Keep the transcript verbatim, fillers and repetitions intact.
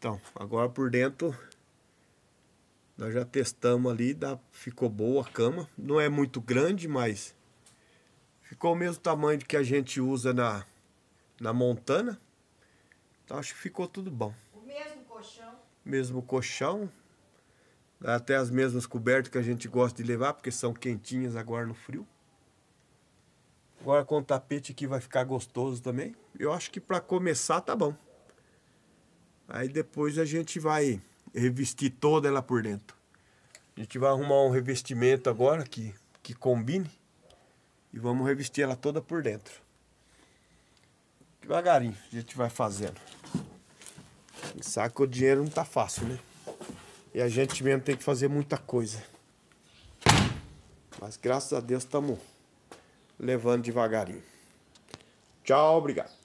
Então, agora por dentro nós já testamos ali, dá, ficou boa a cama. Não é muito grande, mas ficou o mesmo tamanho que a gente usa na, na Montana. Então acho que ficou tudo bom. O mesmo colchão. Mesmo colchão. Até as mesmas cobertas que a gente gosta de levar, porque são quentinhas agora no frio. Agora com o tapete aqui vai ficar gostoso também. Eu acho que para começar tá bom. Aí depois a gente vai revestir toda ela por dentro. A gente vai arrumar um revestimento agora que, que combine. E vamos revestir ela toda por dentro. Devagarinho a gente vai fazendo. Sabe que o dinheiro não tá fácil, né? E a gente mesmo tem que fazer muita coisa. Mas graças a Deus estamos levando devagarinho. Tchau, obrigado.